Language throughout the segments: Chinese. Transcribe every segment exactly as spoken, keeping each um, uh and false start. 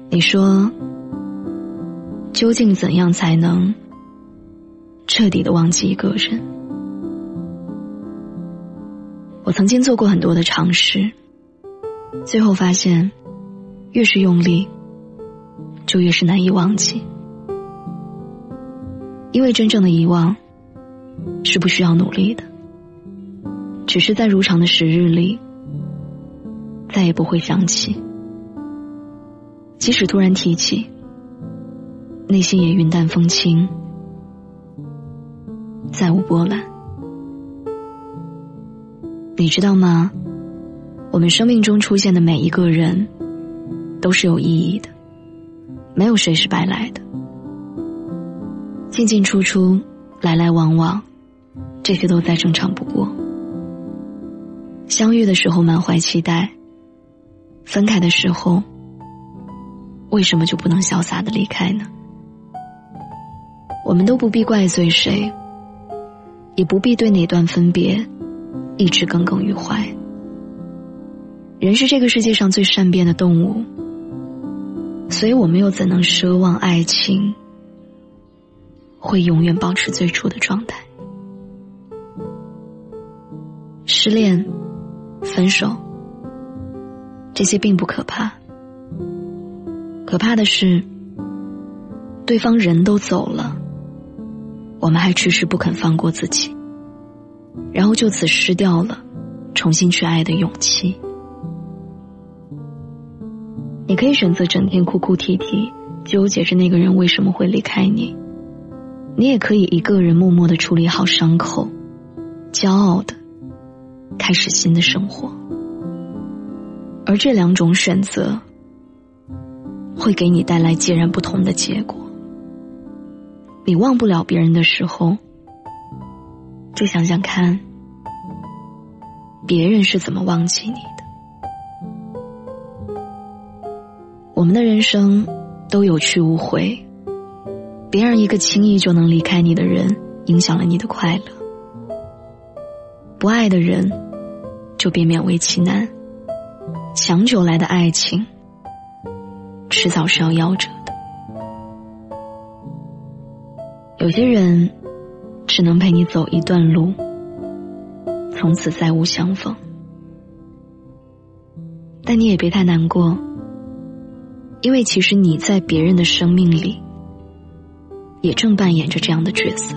你说，究竟怎样才能彻底的忘记一个人？我曾经做过很多的尝试，最后发现，越是用力，就越是难以忘记。因为真正的遗忘，是不需要努力的，只是在如常的时日里，再也不会想起。即使突然提起，内心也云淡风轻，再无波澜。你知道吗？我们生命中出现的每一个人都是有意义的，没有谁是白来的。进进出出，来来往往，这些都再正常不过。相遇的时候满怀期待，分开的时候，为什么就不能潇洒地离开呢？我们都不必怪罪谁，也不必对哪段分别一直耿耿于怀。人是这个世界上最善变的动物，所以我们又怎能奢望爱情会永远保持最初的状态？失恋、分手，这些并不可怕，可怕的是对方人都走了，我们还迟迟不肯放过自己，然后就此失掉了重新去爱的勇气。你可以选择整天哭哭啼啼，纠结着那个人为什么会离开你，你也可以一个人默默地处理好伤口，骄傲地开始新的生活。而这两种选择会给你带来截然不同的结果。你忘不了别人的时候，就想想看别人是怎么忘记你的。我们的人生都有去无回，别让一个轻易就能离开你的人影响了你的快乐。不爱的人就别勉为其难，强求来的爱情迟早是要夭折的。有些人只能陪你走一段路，从此再无相逢。但你也别太难过，因为其实你在别人的生命里也正扮演着这样的角色。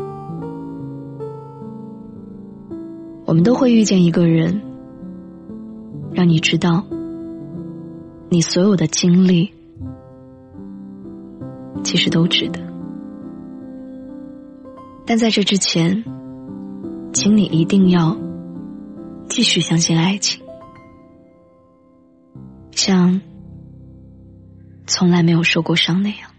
我们都会遇见一个人，让你知道你所有的经历其实都值得。但在这之前，请你一定要继续相信爱情，像从来没有受过伤那样。